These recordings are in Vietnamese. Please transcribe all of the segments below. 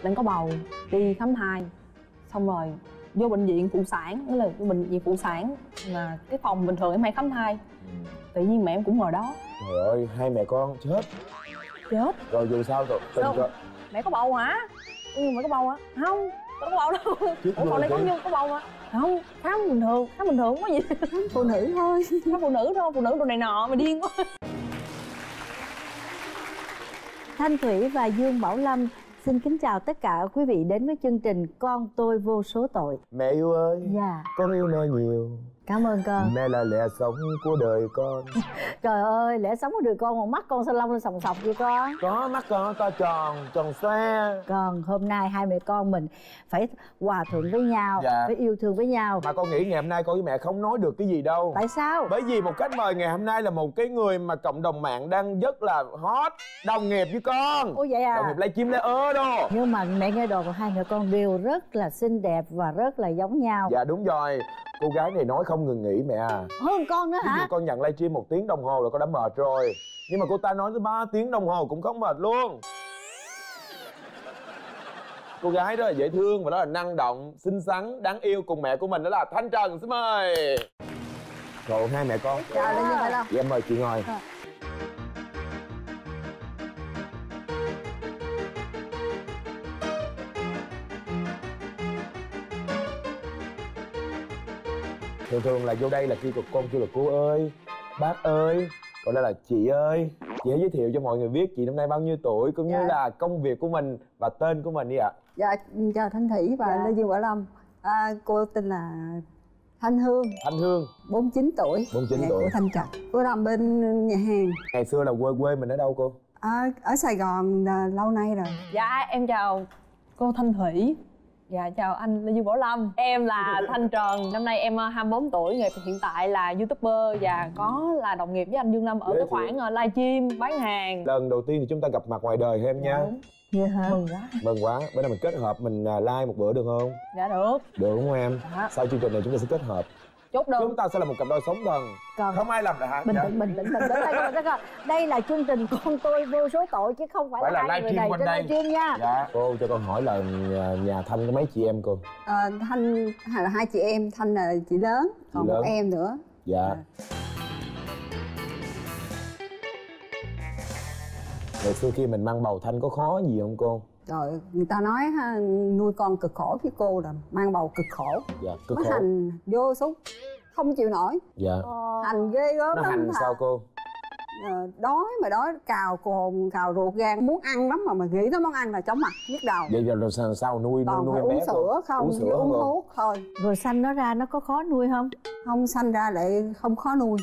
đang có bầu, đi khám thai, xong rồi vô bệnh viện phụ sản, nghĩa là bệnh viện phụ sản mà cái phòng bình thường em hay khám thai. Tự nhiên mẹ em cũng ngồi đó. Trời ơi, hai mẹ con chết rồi dù sao rồi Sao? Mẹ có bầu hả? Mẹ có bầu hả? Không, tôi có bầu đâu. Ủa còn đây có bầu hả? Không, khám bình thường không có gì. Phụ nữ thôi. Khám phụ nữ thôi, phụ nữ đồ này nọ mà điên quá. Thanh Thủy và Dương Bảo Lâm xin kính chào tất cả quý vị đến với chương trình Con Tôi Vô Số Tội. Mẹ yêu ơi, Dạ. con yêu mẹ nhiều. Cảm ơn con. Mẹ là lẽ sống của đời con. Trời ơi, lẽ sống của đời con mà mắt con sao lông lên sòng sọc vậy con? Có, mắt con to tròn xoe. Còn hôm nay hai mẹ con mình phải hòa thuận với nhau, Dạ. phải yêu thương với nhau. Mà con nghĩ ngày hôm nay con với mẹ không nói được cái gì đâu. Tại sao? Bởi vì một khách mời ngày hôm nay là một cái người mà cộng đồng mạng đang rất là hot, đồng nghiệp với con. Ủa vậy à? Đồng nghiệp livestream lấy đó. Nhưng mà mẹ nghe đồn hai mẹ con đều rất là xinh đẹp và rất là giống nhau. Dạ đúng rồi. Cô gái này nói không ngừng nghỉ mẹ à. Hơn con nữa hả? Con nhận livestream 1 tiếng đồng hồ là con đã mệt rồi. Nhưng mà cô ta nói tới 3 tiếng đồng hồ cũng không mệt luôn. Cô gái đó là dễ thương và đó là năng động, xinh xắn, đáng yêu cùng mẹ của mình đó là Thanh Trần. Xin mời. Rồi hai mẹ con. Chào lên như vậy đâu. Dạ em mời chị ngồi. Thường là vô đây là kêu con kêu là cô ơi, bác ơi, còn đây là chị ơi. Chị hãy giới thiệu cho mọi người biết chị năm nay bao nhiêu tuổi cũng như là công việc của mình và tên của mình đi ạ. Dạ, chào Thanh Thủy và Lê Dương Bảo Lâm. Cô tên là Thanh Hương. Thanh Hương 49 tuổi. 49 Mẹ tuổi. của Thanh Trần. Cô làm bên nhà hàng. Ngày xưa là quê mình ở đâu cô? Ở Sài Gòn lâu nay rồi. Dạ em chào cô Thanh Thủy. Dạ chào anh Lê Dương Bảo Lâm. Em là Thanh Trần, năm nay em 24 tuổi, nghề hiện tại là YouTuber và có là đồng nghiệp với anh Dương Lâm ở cái khoản livestream bán hàng. Lần đầu tiên thì chúng ta gặp mặt ngoài đời em nha. Dạ hả? Mừng quá. Mừng quá. Bữa nay mình kết hợp mình like một bữa được không? Dạ được. Được đúng không em? Dạ. Sau chương trình này chúng ta sẽ kết hợp. Chốt đơn. Chúng ta sẽ là một cặp đôi sống thần. Còn Không ai làm được hả? bình tĩnh đây là chương trình Con Tôi Vô Số Tội chứ không phải là hai người này trên livestream nha. Dạ. Cô cho con hỏi là nhà Thanh có mấy chị em cô? Thanh là hai chị em, Thanh là chị lớn, còn một em nữa. Dạ. Ngày xưa khi mình mang bầu Thanh có khó gì không cô? Trời, người ta nói ha, nuôi con cực khổ với cô là mang bầu cực khổ. Dạ, cực Nó khổ. hành vô xúc không chịu nổi. Dạ. Hành ghê gớm Nó lắm. hành sao cô? Đói mà đói, cào cồn, cào ruột gan, muốn ăn lắm mà nghĩ tới món ăn là chóng mặt, nhức đầu. Vậy giờ sao nuôi Còn nuôi phải em bé uống sữa không, uống sữa uống không? thuốc thôi. Rồi sanh nó ra nó có khó nuôi không? Không, sanh ra lại không khó nuôi.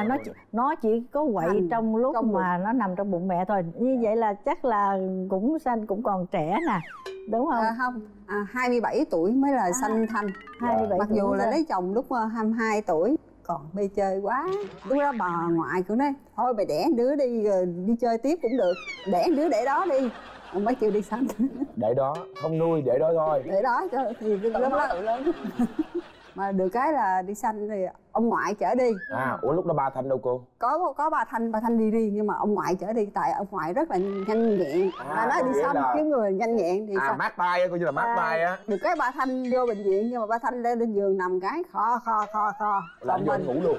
Nó chỉ có quậy trong lúc mà nó nằm trong bụng mẹ thôi. Như vậy là chắc là cũng sanh cũng còn trẻ nè, đúng không? Không, 27 tuổi mới là sanh Thanh. 27 Mặc tuổi dù là rồi. lấy chồng lúc 22 tuổi. Còn mê chơi quá. Lúc đó bà ngoại cũng nói thôi mày đẻ đứa đi rồi đi chơi tiếp cũng được. Đẻ đứa để đó đi. Ông mới chịu đi sanh. Để đó, không nuôi để đó thôi. Để đó cho thì lúc đó tự lớn. Mà được cái là đi sanh thì ông ngoại chở đi. Ủa lúc đó ba Thanh đâu cô? Có bà Thanh đi riêng nhưng mà ông ngoại chở đi tại ông ngoại rất là nhanh nhẹn. Bà nói đi sanh kiếm người nhanh nhẹn thì mát tay á, coi như là mát tay á. Được cái bà Thanh vô bệnh viện nhưng mà bà Thanh lên giường nằm cái kho. Là anh vô ngủ luôn.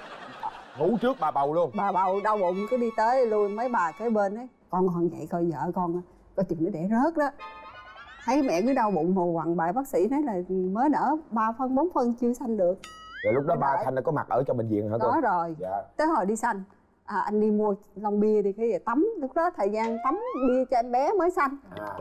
Ngủ trước bà bầu luôn. Bà bầu đau bụng cứ đi tới lui mấy bà kế bên ấy. Con vậy coi vợ con coi chừng nó đẻ rớt đó. Thấy mẹ cứ đau bụng mù quằn, bài bác sĩ nói là mới nở 3 phân 4 phân chưa sanh được. Rồi lúc đó ba Thanh đã có mặt ở trong bệnh viện hả cô? Có rồi. Dạ. Tới hồi đi sanh anh đi mua lon bia đi cái gì tắm, lúc đó thời gian tắm bia cho em bé mới sanh.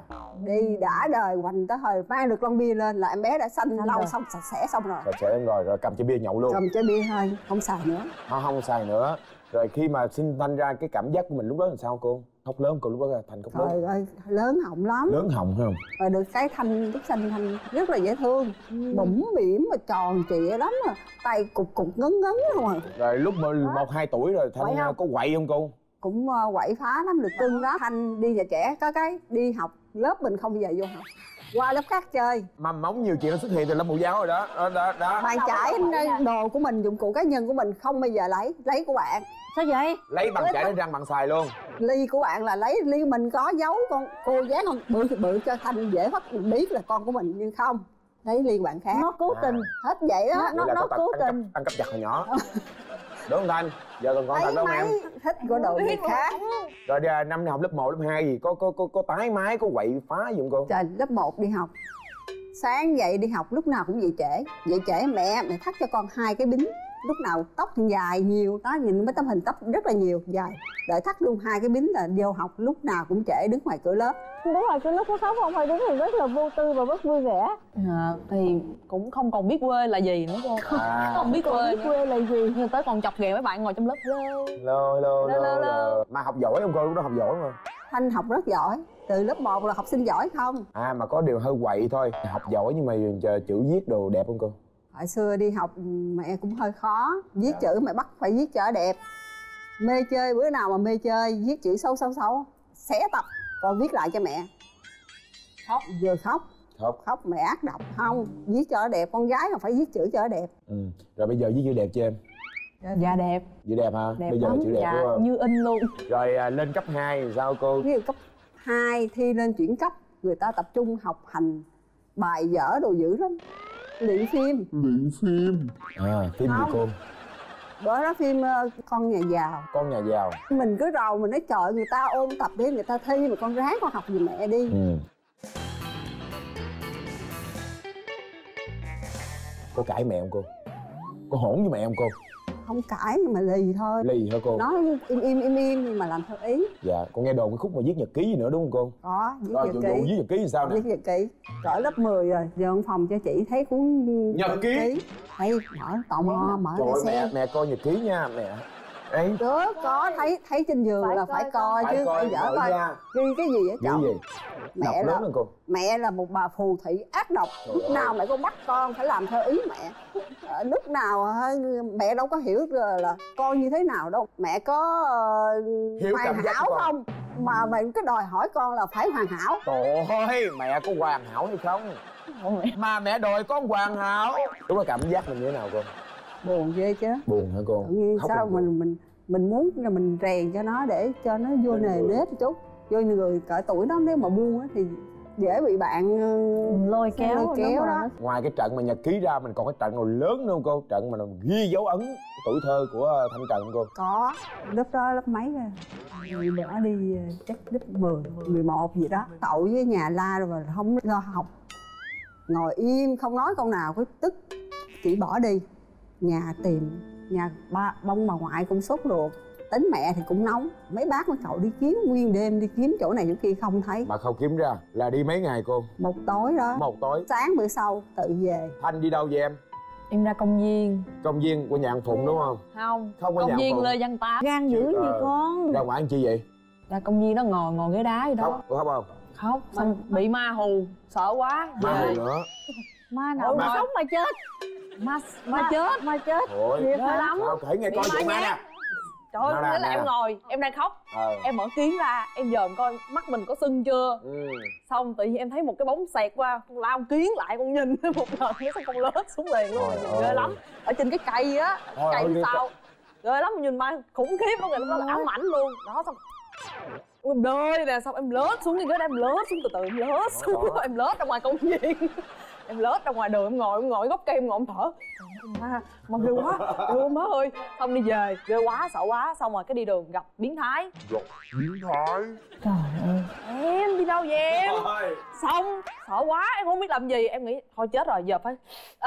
Đi đã đời hoành tới hồi mang được lon bia lên là em bé đã sanh lâu xong sạch sẽ xong rồi. Sạch sẽ em rồi cầm chai bia nhậu luôn. Cầm chai bia thôi, không xài nữa. Không xài nữa. Rồi khi mà sinh Thanh ra cái cảm giác của mình lúc đó làm sao cô? Khóc lớn cô lúc đó Thanh khóc lớn. Trời ơi, lớn họng lắm. Lớn họng không? Rồi được cái Thanh lúc sanh Thanh rất là dễ thương. Bủm bỉm mà tròn trịa lắm rồi. Tay cục ngấn không à. Rồi lúc mà 1-2 tuổi rồi Thanh có quậy không cô? cũng quậy phá lắm, được cưng đó. Thanh đi nhà trẻ có cái đi học lớp mình không bao giờ vô học, qua lớp khác chơi. Mầm móng nhiều chuyện nó xuất hiện từ lớp mẫu giáo rồi đó. Đó. Bàn chải đồ của mình, dụng cụ cá nhân của mình không bao giờ lấy của bạn. Sao vậy? Lấy bằng chải đánh răng bằng xài luôn. Ly của bạn là lấy ly mình có dấu con cô dán không bự cho Thanh dễ phát mình biết là con của mình, nhưng không, lấy ly của bạn khác. Nó cố tình. Hết vậy đó. Nó cố tình. Ăn cắp giặt hồi nhỏ. Đúng không Thanh? Giờ còn con thật đâu em. Thích của đồ người khác. Rồi năm học lớp 1, lớp 2 gì có tái mái, có quậy phá gì không cô? Trời, lớp 1 đi học, sáng dậy đi học lúc nào cũng dậy trễ. Dậy trễ mẹ thắt cho con 2 cái bính, lúc nào tóc dài nhiều đó, nhìn mấy tấm hình tóc rất là nhiều dài, đợi thắt luôn 2 cái bính là vô học lúc nào cũng trễ, đứng ngoài cửa lớp. Đúng rồi, cái lúc có khóc không phải đứng thì rất là vô tư và rất vui vẻ. Thì cũng không còn biết quê là gì nữa cô. Không biết quê là gì. nhưng tới còn chọc ghẹo mấy bạn ngồi trong lớp. Hello. Mà học giỏi không cô? Lúc đó học giỏi mà. Thanh học rất giỏi, từ lớp 1 là học sinh giỏi không. Mà có điều hơi quậy thôi. Học giỏi nhưng mà chữ viết đồ đẹp không cô? Hồi xưa đi học mẹ cũng hơi khó, viết chữ mẹ bắt phải viết cho đẹp. Mê chơi, bữa nào mà mê chơi viết chữ xấu xé tập còn viết lại cho mẹ. Khóc, vừa khóc mẹ ác độc. Không, viết cho đẹp, con gái mà phải viết chữ cho đẹp. Rồi bây giờ viết chữ đẹp cho em. Dạ đẹp. Chữ đẹp hả? Đẹp bây giờ lắm. chữ đẹp dạ, đúng không? như in luôn. Rồi lên cấp 2 sao cô? Ví dụ cấp 2 thi lên chuyển cấp, người ta tập trung học hành, bài vở đồ dữ lắm. Luyện phim. Phim gì cô? Đó đó phim Con Nhà Giàu. Con Nhà Giàu. Mình cứ rầu mình nói trời, người ta ôn tập đi, người ta thi mà con ráng con học giùm mẹ đi. Có cãi mẹ không cô? Có hỗn với mẹ không cô? Không cãi nhưng mà lì thôi. Lì hả cô? Nói im nhưng mà làm theo ý. Dạ, con nghe đồn cái khúc mà viết nhật ký gì nữa đúng không cô? Có, viết Rồi, nhật vụ ký. viết nhật ký thì sao nè? Viết nhật ký. Cỡ lớp 10 rồi, vô văn phòng cho chị thấy cuốn nhật ký. Thấy mở tò mò, mở Trời ra ơi, xem. mẹ coi nhật ký nha mẹ. Đấy. Đứa có thấy trên giường là phải coi chứ, phải dở coi ghi cái gì vậy chồng. Gì? Mẹ lớn hơn cô. Mẹ là một bà phù thủy ác độc. Lúc nào mẹ cũng bắt con phải làm theo ý mẹ. Lúc nào mẹ đâu có hiểu là con như thế nào đâu. Mẹ có hoàn hảo không mà mẹ cứ đòi hỏi con là phải hoàn hảo. Trời ơi, mẹ có hoàn hảo hay không? Mà mẹ đòi con hoàn hảo. Đúng là cảm giác mình như thế nào cô? Buồn ghê chứ. Buồn hả cô? Sao mình muốn là mình rèn cho nó để cho nó vô nề nếp một chút. Vô người cỡ tuổi đó nếu mà buông á thì dễ bị bạn lôi kéo đó. Ngoài cái trận mà nhật ký ra mình còn cái trận nào lớn nữa không cô? Trận mà ghi dấu ấn tuổi thơ của Thanh Trần không cô? Có, lớp đó lớp mấy rồi bỏ đi chắc lớp 10, 11 gì đó. Tậu với nhà la rồi mà không lo học. Ngồi im không nói câu nào, cứ tức chỉ bỏ đi. Nhà tìm, nhà bông bà ngoại cũng sốt ruột. Tính mẹ thì cũng nóng. Mấy bác mấy cậu đi kiếm nguyên đêm, đi kiếm chỗ này chỗ kia không thấy. Mà không kiếm ra là đi mấy ngày cô? Một tối đó. Một tối. Sáng bữa sau tự về. Thanh đi đâu vậy em? Em ra công viên. Công viên của nhà hàng Phụng đúng không? Không có công nhà viên Phụng. Lê Văn Tám. Gan dữ gì con. Ra ngoài ăn chi vậy? Ra công viên đó ngồi ghế đá gì đó. Khóc, có khóc không? Khóc xong bị ma hù, sợ quá. Ma về. hù nữa. Ma nào mà sống mà chết. Ma chết. Ma chết. Ôi, ghê lắm. sao kể nghe coi chuyện ma nè. Trời ơi, thế là em ngồi, em đang khóc. Em mở kiến ra, em dòm coi mắt mình có sưng chưa. Xong tự nhiên em thấy một cái bóng xẹt qua, con lao kiến lại, con nhìn một lần nữa xong con lết xuống liền luôn. Ghê lắm. Ở trên cái cây á, cây phía sau. Ghê lắm, nhìn ma khủng khiếp luôn, lúc đó là ám ảnh luôn. Đó xong em đơi nè, xong em lết xuống cái ghế đó, em lết xuống từ từ, em lết xuống, em lết ra ngoài công viên. Em lết ra ngoài đường, em ngồi gốc cây, em ngồi em thở. Mà ghê quá má ơi. Xong đi về, ghê quá, sợ quá. Xong rồi cái đi đường gặp biến thái. Trời ơi. Em đi đâu vậy em? Xong sợ quá, em không biết làm gì. Em nghĩ thôi chết rồi, giờ phải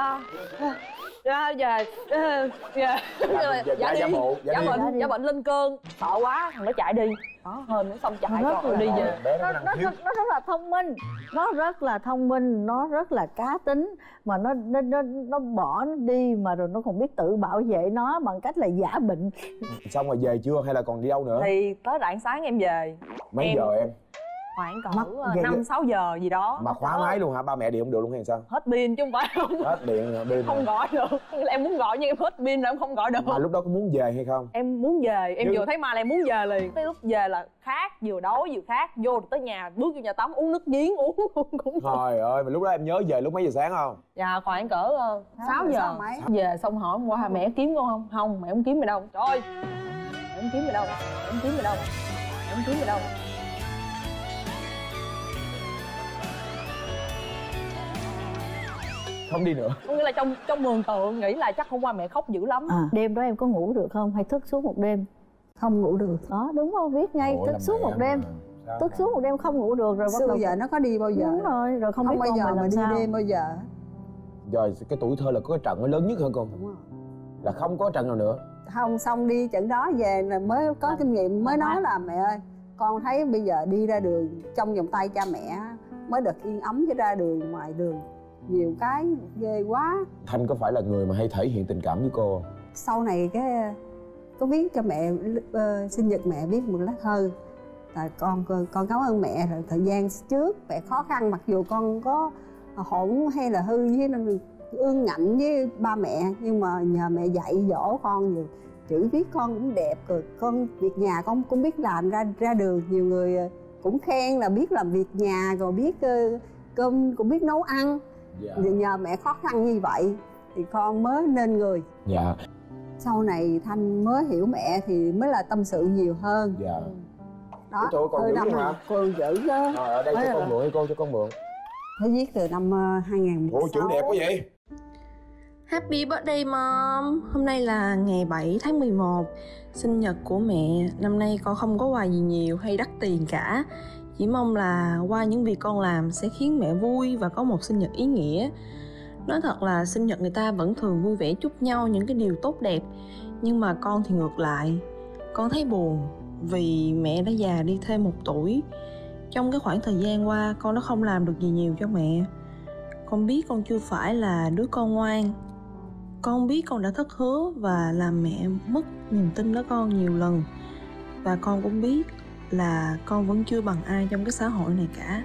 giả bệnh lên cơn. Sợ quá, thằng nó chạy đi. Đó, hên nó xong chạy rồi đi về. Nó rất là thông minh. Nó rất là thông minh, nó rất là cá tính. Mà nó bỏ nó đi mà rồi nó còn biết tự bảo vệ nó bằng cách là giả bệnh. Xong rồi về chưa hay là còn đi đâu nữa? Thì tới rạng sáng em về. Mấy giờ em? khoảng cỡ Mắc ghê 5-6 giờ gì đó. Mà khóa máy luôn hả? Ba mẹ điện không được luôn hay sao? Hết pin chứ không phải không. Hết điện rồi, pin Không rồi. gọi được. Em muốn gọi nhưng em hết pin rồi em không gọi được. Mà lúc đó có muốn về hay không? Em muốn về, em Nhưng- vừa thấy ma là em muốn về liền. Tới lúc về là khát, vừa đói vừa khát. Vô tới nhà, bước vô nhà tắm uống nước giếng uống cũng. Trời ơi, mà lúc đó em nhớ về lúc mấy giờ sáng không? Dạ khoảng cỡ 6 giờ. sáu mấy. Về xong hỏi hôm qua mẹ kiếm con không? Không, mẹ không kiếm mày đâu. Trời ơi, mẹ không kiếm mày đâu, mẹ không kiếm mày đâu, mẹ không kiếm mày đâu. Không đi nữa. Có nghĩa là trong mường tượng nghĩ là chắc hôm qua mẹ khóc dữ lắm. Đêm đó em có ngủ được không hay thức suốt một đêm? Không ngủ được. Đó đúng không, biết ngay. Ủa, Thức làm suốt mẹ một đêm. mà. Sao Thức hả? suốt một đêm không ngủ được rồi bắt Xưa đầu giờ nó có đi bao giờ? đúng rồi, rồi không biết Không bao con giờ mình mà làm đi sao. đêm bao giờ. Rồi cái tuổi thơ là có cái trận nó lớn nhất hơn con. Đúng rồi. Là không có trận nào nữa. Không, xong đi trận đó về là mới có kinh nghiệm, mới nói là mẹ ơi, con thấy bây giờ đi ra đường trong vòng tay cha mẹ mới được yên ấm, chứ ra đường ngoài đường nhiều cái ghê quá. Thanh có phải là người mà hay thể hiện tình cảm với cô không? Sau này cái có viết cho mẹ, sinh nhật mẹ viết một lá thơ là con cảm ơn mẹ, rồi thời gian trước mẹ khó khăn, mặc dù con có hỗn hay là hư với ương ngạnh với ba mẹ, nhưng mà nhờ mẹ dạy dỗ con rồi chữ viết con cũng đẹp, rồi con việc nhà con cũng biết làm, ra đường nhiều người cũng khen là biết làm việc nhà, rồi biết cơm cũng biết nấu ăn. Dạ. Nhờ mẹ khó khăn như vậy thì con mới nên người. Dạ. Sau này Thanh mới hiểu mẹ thì mới là tâm sự nhiều hơn. Dạ. Đó, Trời ơi, còn từ dữ năm luôn hả? còn giữ đó. Rồi ở đây Mới cho con là- mượn hay cô cho con mượn? Phải viết từ năm 2016. Ủa chữ đẹp quá vậy? Happy birthday mom. Hôm nay là ngày 7 tháng 11, sinh nhật của mẹ. Năm nay con không có quà gì nhiều hay đắt tiền cả. Chỉ mong là qua những việc con làm sẽ khiến mẹ vui và có một sinh nhật ý nghĩa. Nói thật là sinh nhật người ta vẫn thường vui vẻ chúc nhau những cái điều tốt đẹp. Nhưng mà con thì ngược lại. Con thấy buồn vì mẹ đã già đi thêm 1 tuổi. Trong cái khoảng thời gian qua con đã không làm được gì nhiều cho mẹ. Con biết con chưa phải là đứa con ngoan. Con biết con đã thất hứa và làm mẹ mất niềm tin ở con nhiều lần. Và con cũng biết là con vẫn chưa bằng ai trong cái xã hội này cả.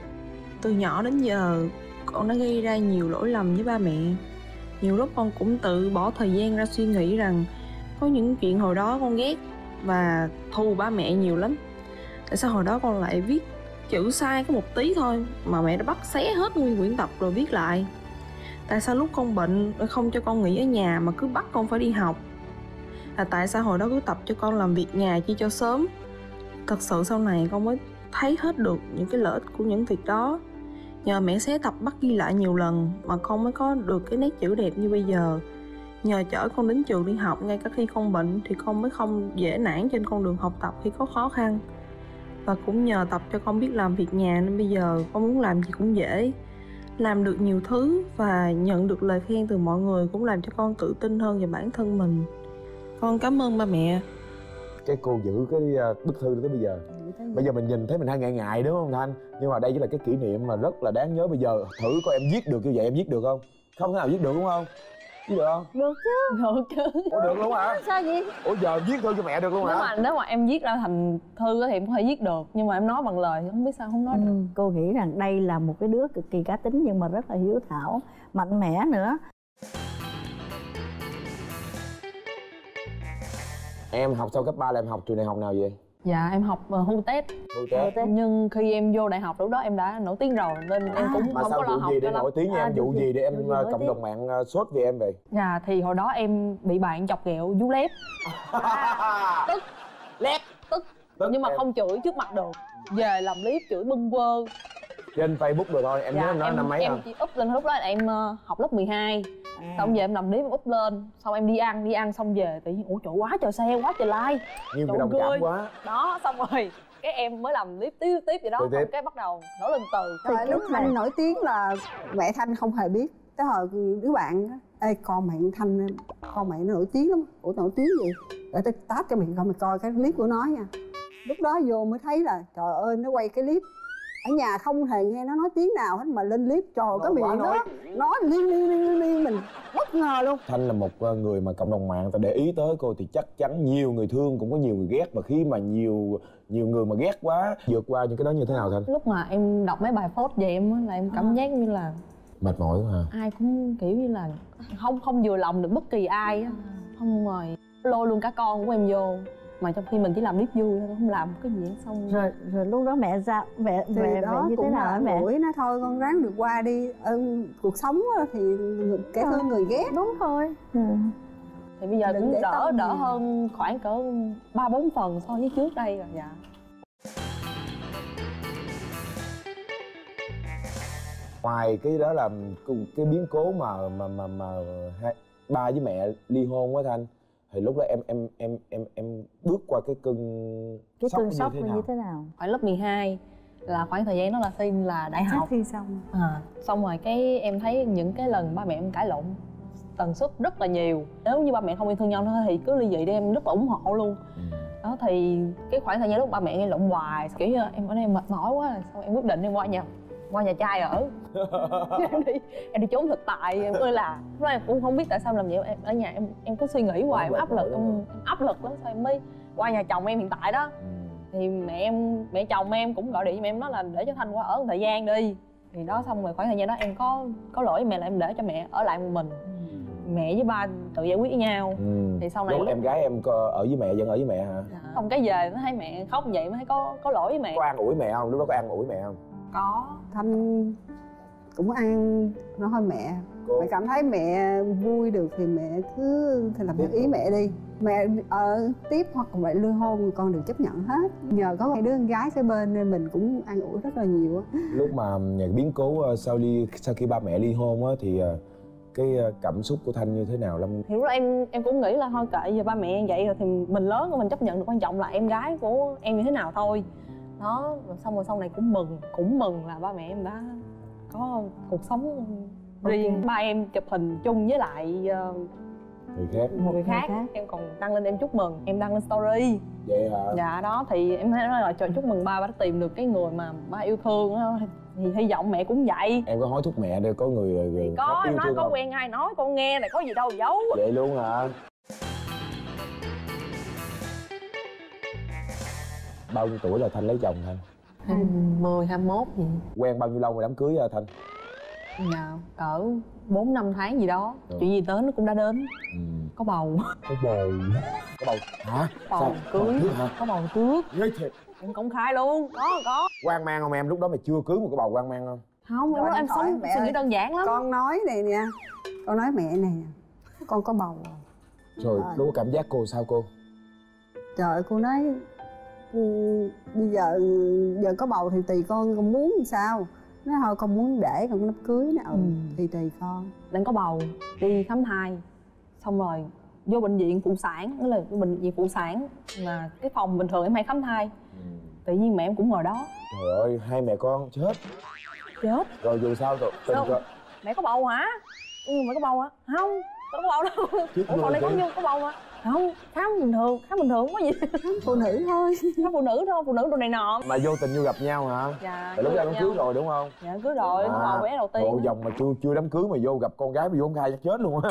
Từ nhỏ đến giờ con đã gây ra nhiều lỗi lầm với ba mẹ. Nhiều lúc con cũng tự bỏ thời gian ra suy nghĩ rằng có những chuyện hồi đó con ghét và thù ba mẹ nhiều lắm. Tại sao hồi đó con lại viết chữ sai có 1 tí thôi mà mẹ đã bắt xé hết nguyên quyển tập rồi viết lại? Tại sao lúc con bệnh không cho con nghỉ ở nhà mà cứ bắt con phải đi học? Là tại sao hồi đó cứ tập cho con làm việc nhà chi cho sớm? Thật sự sau này con mới thấy hết được những cái lợi ích của những việc đó. Nhờ mẹ xé tập bắt ghi lại nhiều lần mà con mới có được cái nét chữ đẹp như bây giờ. Nhờ chở con đến trường đi học ngay cả khi con bệnh thì con mới không dễ nản trên con đường học tập khi có khó khăn. Và cũng nhờ tập cho con biết làm việc nhà nên bây giờ con muốn làm gì cũng dễ, làm được nhiều thứ và nhận được lời khen từ mọi người cũng làm cho con tự tin hơn về bản thân mình. Con cảm ơn ba mẹ. Cái cô giữ cái bức thư đó tới bây giờ. Bây giờ mình nhìn thấy mình hay ngại ngại đúng không Thanh? Nhưng mà đây chỉ là cái kỷ niệm mà rất là đáng nhớ. Bây giờ thử coi em viết được như vậy em viết được không? Không thể nào viết được đúng không? Viết được không? Được chứ. Được chứ. Ủa được luôn hả? Sao vậy? Ủa giờ viết thư cho mẹ được luôn hả? Nếu mà em viết ra thành thư á thì em có thể viết được, nhưng mà em nói bằng lời thì không biết sao không nói được. Cô nghĩ rằng đây là một cái đứa cực kỳ cá tính nhưng mà rất là hiếu thảo, mạnh mẽ nữa. Em học sau cấp 3 là em học trường đại học nào vậy? Dạ em học HUTET. HUTET. Nhưng khi em vô đại học lúc đó em đã nổi tiếng rồi nên em cũng Mà không sao có lo vụ học gì để cho lắm. nổi tiếng nha em? Vụ gì để em vụ gì nổi cộng tiếng? đồng mạng sốt vì em vậy? Dạ thì hồi đó em bị bạn chọc ghẹo vú lép. Tức. Lép. Tức. Tức Nhưng mà em. không chửi trước mặt được. Về làm clip chửi bâng quơ. Trên Facebook rồi thôi, em nhớ em nói năm mấy em không? chỉ up lên lúc đó là em học lớp 12. Xong về em làm clip em up lên. Xong em đi ăn xong về tự nhiên ủa trời quá trời share quá trời like. Nhiều người Trời đồng cảm ơi. quá. Đó xong rồi cái em mới làm clip tiếp vậy đó. Tiếp. Xong cái bắt đầu nổi lên từ. Rồi lúc Thanh nổi tiếng là mẹ Thanh không hề biết. Tới hồi đứa bạn á, ê con mẹ Thanh, con mẹ nó nổi tiếng lắm. Ủa nổi tiếng gì? Để tao tát cho mày coi cái clip của nó nha. Lúc đó vô mới thấy là trời ơi nó quay cái clip ở nhà không hề nghe nó nói tiếng nào hết, mà lên clip trời cái miệng nói. nó liên mình bất ngờ luôn. Thanh là một người mà cộng đồng mạng ta để ý tới cô thì chắc chắn nhiều người thương cũng có nhiều người ghét, mà khi mà nhiều người mà ghét quá, vượt qua những cái đó như thế nào Thanh? Lúc mà em đọc mấy bài post về em á là em cảm giác như là Mệt mỏi quá hả? ai cũng kiểu như là không vừa lòng được bất kỳ ai á, không rồi lôi luôn cả con của em vô, mà trong khi mình chỉ làm clip vui thôi, không làm cái gì hết. Xong Rồi lúc đó mẹ sao mẹ Thì đó như thế cũng nào hả là mẹ? mũi nó thôi con ráng được qua đi. Cuộc sống thì kẻ thương người ghét. Đúng thôi. thì bây giờ Đừng cũng để đỡ tâm nhiều. hơn khoảng cỡ 3-4 phần so với trước đây rồi. Dạ. Ngoài cái đó là cái biến cố mà ba với mẹ ly hôn á Thanh, thì lúc đó em bước qua cái cơn Sốc như như thế nào? Khoảng lớp 12 là khoảng thời gian đó là xin là đại học. Thi xong Xong rồi cái em thấy những cái lần ba mẹ em cãi lộn tần suất rất là nhiều. Nếu như ba mẹ không yêu thương nhau nữa thì cứ ly dị đi, em rất là ủng hộ luôn. Đó thì cái khoảng thời gian lúc ba mẹ em lộn hoài, kiểu như em ở đây em mệt mỏi quá, xong em quyết định em qua nhà trai ở. em đi trốn thực tại. Em ơi là lúc đó em cũng không biết tại sao làm vậy. Em ở nhà em cứ suy nghĩ hoài, em áp lực, em áp lực lắm, sao em mới qua nhà chồng em hiện tại đó. Thì mẹ chồng em cũng gọi điện cho em nói là để cho Thanh qua ở một thời gian đi. Thì đó, xong rồi khoảng thời gian đó em có lỗi với mẹ là em để cho mẹ ở lại một mình. Mẹ với ba tự giải quyết với nhau. Thì sau này lúc em gái em ở với mẹ, vẫn ở với mẹ hả? Xong cái về nó thấy mẹ khóc vậy mới thấy có lỗi với mẹ. Có an ủi mẹ không? Lúc đó có an ủi mẹ không? Có. Thanh cũng ăn nó thôi mẹ mẹ cảm thấy mẹ vui được thì mẹ cứ thì làm theo ý mẹ đi, mẹ ở tiếp hoặc mẹ ly hôn con đều chấp nhận hết. Nhờ có hai đứa con gái kế bên nên mình cũng an ủi rất là nhiều á. Lúc mà biến cố sau khi ba mẹ ly hôn á thì cái cảm xúc của Thanh như thế nào Lâm? Thì lúc đó em cũng nghĩ là thôi kệ, giờ ba mẹ em vậy rồi thì mình lớn rồi mình chấp nhận được, quan trọng là em gái của em như thế nào thôi. Đó, rồi xong rồi sau này cũng mừng là ba mẹ em đã có cuộc sống riêng. Ba em chụp hình chung với lại một người khác. Em còn đăng lên em chúc mừng, em đăng lên story. Vậy hả? Dạ đó, thì em thấy nói là trời chúc mừng ba đã tìm được cái người mà ba yêu thương đó. Thì hy vọng mẹ cũng vậy. Em có hối thúc mẹ để có người có, yêu nói thương có không? quen ai nói con nghe này, có gì đâu giấu. Vậy luôn hả? Bao nhiêu tuổi là Thanh lấy chồng Thanh? 20, 21 gì. Quen bao nhiêu lâu rồi đám cưới Thanh? Dạ, cỡ 4-5 tháng gì đó. Chuyện gì tới nó cũng đã đến. Có bầu. Có bầu hả? Bầu Sao? cưới. Bầu trước hả? Có bầu trước. Ghê thiệt. Em công khai luôn. Có. Hoang mang không em? Lúc đó mày chưa cưới một cái bầu hoang mang không? Không, lúc đó em sống suy nghĩ đơn giản lắm. Con nói này nha, con nói mẹ này, con có bầu rồi. Lúc đó cảm giác cô sao cô? Trời ơi, cô nói bây giờ có bầu thì tùy con muốn làm sao. Nói thôi con muốn để con đám cưới nè. Thì tùy con. Đang có bầu, đi khám thai, xong rồi vô bệnh viện phụ sản, đó là bệnh viện phụ sản mà cái phòng bình thường em hay khám thai. Tự nhiên mẹ em cũng ngồi đó. Trời ơi, hai mẹ con chết rồi dù sao rồi Mẹ có bầu hả? Mẹ có bầu hả? Không, tôi có bầu đâu. Ủa phòng này có bầu hả? Không, khám bình thường không có gì. Phụ nữ thôi. Khám phụ nữ thôi, phụ nữ đồ này nọ. mà vô tình vô gặp nhau hả? Dạ. Lúc ra đám cưới rồi đúng không? Dạ cưới rồi, có bầu bé đầu tiên. Bộ dòng mà chưa đám cưới mà vô gặp con gái mà vô không khai chắc chết luôn á.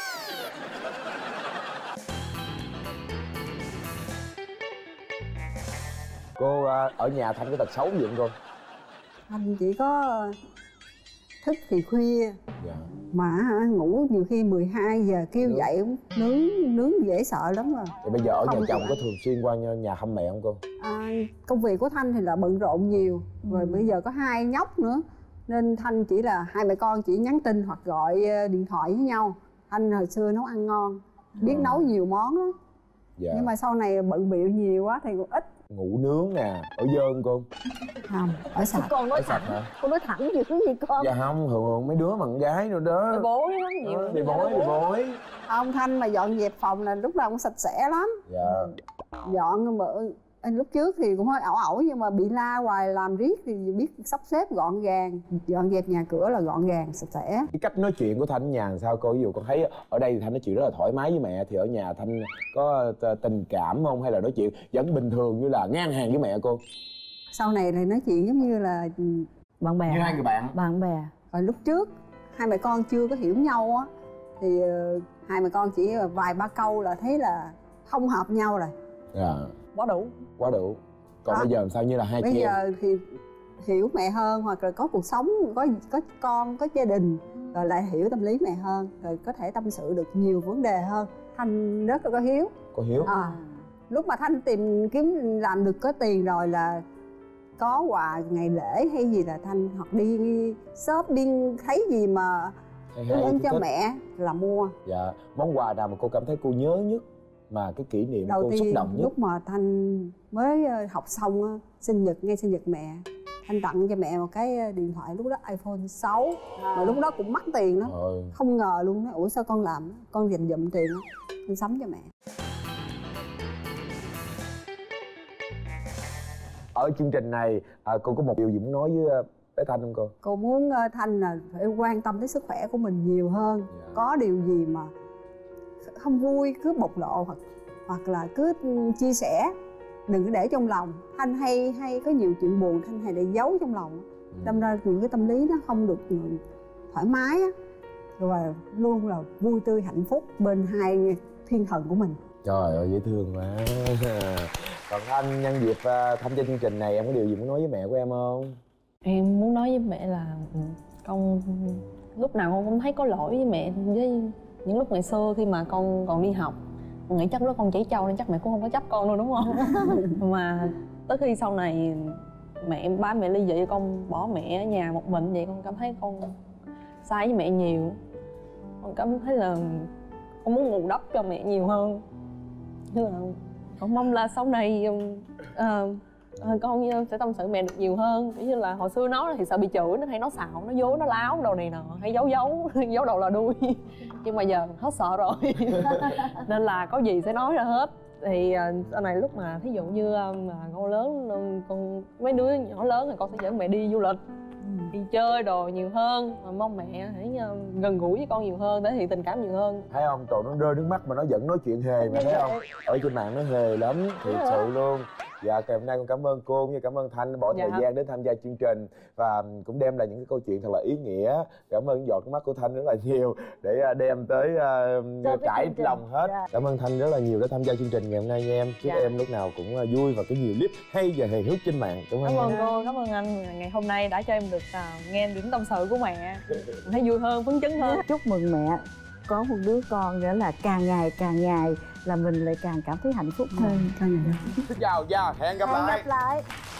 Cô ở nhà Thanh có tật xấu gì không cô? Thanh chỉ có thức thì khuya. Dạ. Mà ngủ nhiều khi 12 giờ kêu dậy cũng nướng dễ sợ lắm rồi. Thì bây giờ ở Không nhà chồng dậy. có thường xuyên qua nhà thăm mẹ không cô? Công việc của Thanh thì là bận rộn nhiều. Rồi bây giờ có 2 nhóc nữa nên Thanh chỉ là hai mẹ con chỉ nhắn tin hoặc gọi điện thoại với nhau. Thanh hồi xưa nấu ăn ngon, biết nấu nhiều món lắm. Dạ. Nhưng mà sau này bận bịu nhiều quá thì cũng ít. Ngủ nướng nè, ở dơn cô? Không, ở sạch. Con nói Ở sạch thẳng, hả? con nói thẳng dữ gì con. Dạ không, thường mấy đứa mà con gái nữa đó. Bị bối lắm, nhiều. Bị bối. Ông Thanh mà dọn dẹp phòng là lúc nào cũng sạch sẽ lắm. Dạ. Dọn mà lúc trước thì cũng hơi ẩu nhưng mà bị la hoài làm riết thì biết sắp xếp gọn gàng, dọn dẹp nhà cửa là gọn gàng sạch sẽ. Cái cách nói chuyện của Thanh ở nhà làm sao cô? Ví dụ con thấy ở đây thì Thanh nói chuyện rất là thoải mái với mẹ, thì ở nhà Thanh có tình cảm không hay là nói chuyện vẫn bình thường như là ngang hàng với mẹ cô? sau này thì nói chuyện giống như là bạn bè, như hai người bạn. bạn bè. rồi lúc trước hai mẹ con chưa có hiểu nhau á thì hai mẹ con chỉ vài ba câu là thấy là không hợp nhau rồi. Dạ. Quá đủ. Quá đủ. Còn Đó. bây giờ làm sao như là hai Bây chị em? giờ thì hiểu mẹ hơn, hoặc là có cuộc sống, có con, có gia đình, rồi lại hiểu tâm lý mẹ hơn, rồi có thể tâm sự được nhiều vấn đề hơn. Thanh rất là có hiếu. Có hiếu. Lúc mà Thanh tìm kiếm làm được có tiền rồi là có quà ngày lễ hay gì là Thanh, hoặc đi shopping thấy gì mà ơn cho thích. mẹ là mua. Dạ. Món quà nào mà cô cảm thấy cô nhớ nhất, mà cái kỷ niệm Đầu cô xúc tiên động nhất? lúc mà Thanh mới học xong á, sinh nhật, ngay sinh nhật mẹ, Thanh tặng cho mẹ một cái điện thoại lúc đó iPhone 6 mà lúc đó cũng mắc tiền lắm. Không ngờ luôn đó, ủa sao con làm, con dành dụm tiền đó, Thanh sắm cho mẹ. Ở chương trình này cô có một điều gì muốn nói với bé Thanh không cô? Cô muốn Thanh là phải quan tâm tới sức khỏe của mình nhiều hơn. Có điều gì mà không vui cứ bộc lộ, hoặc là cứ chia sẻ, đừng có để trong lòng. Thanh hay có nhiều chuyện buồn Thanh hay để giấu trong lòng, đâm ra những cái tâm lý nó không được thoải mái á, và luôn là vui tươi hạnh phúc bên hai thiên thần của mình. Trời ơi dễ thương quá. Còn Thanh, nhân dịp tham gia chương trình này, em có điều gì muốn nói với mẹ của em không? Em muốn nói với mẹ là con lúc nào con cũng thấy có lỗi với mẹ, với những lúc ngày xưa khi mà con còn đi học. Con nghĩ chắc lúc đó con chỉ trâu nên chắc mẹ cũng không có trách con đâu, đúng không? Mà tới khi sau này ba mẹ ly dị, con bỏ mẹ ở nhà một mình vậy, con cảm thấy con sai với mẹ nhiều. Con cảm thấy là con muốn bù đắp cho mẹ nhiều hơn. Nên là con mong là sau này con sẽ tâm sự mẹ được nhiều hơn. Kiểu như là hồi xưa nó thì sợ bị chửi, nó hay nói xạo, nó dối, nó láo đồ này nọ, hay giấu giấu đầu là đuôi. Nhưng mà giờ hết sợ rồi. Nên là có gì sẽ nói ra hết. Thì sau này lúc mà thí dụ như con lớn, con mấy đứa nhỏ lớn thì con sẽ dẫn mẹ đi du lịch, đi chơi đồ nhiều hơn. Mà mong mẹ hãy gần gũi với con nhiều hơn, thể hiện tình cảm nhiều hơn. Thấy không, tụi nó rơi nước mắt mà nó vẫn nói chuyện hề mà, thấy không? Ở trên mạng nó hề lắm, thiệt sự luôn. Dạ, ngày hôm nay con cảm ơn cô cũng như cảm ơn Thanh đã bỏ thời gian đến tham gia chương trình và cũng đem lại những cái câu chuyện thật là ý nghĩa. Cảm ơn giọt nước mắt của Thanh rất là nhiều để đem tới trải lòng hết. Cảm ơn Thanh rất là nhiều đã tham gia chương trình ngày hôm nay nha em. Chúc em lúc nào cũng vui và có nhiều clip hay và hề hước trên mạng. Cảm ơn cô, cảm ơn anh ngày hôm nay đã cho em được nghe những tâm sự của mẹ. Thấy vui hơn, phấn chấn hơn. Chúc mừng mẹ có một đứa con nữa là càng ngày là mình lại càng cảm thấy hạnh phúc hơn. Xin chào, hẹn gặp lại.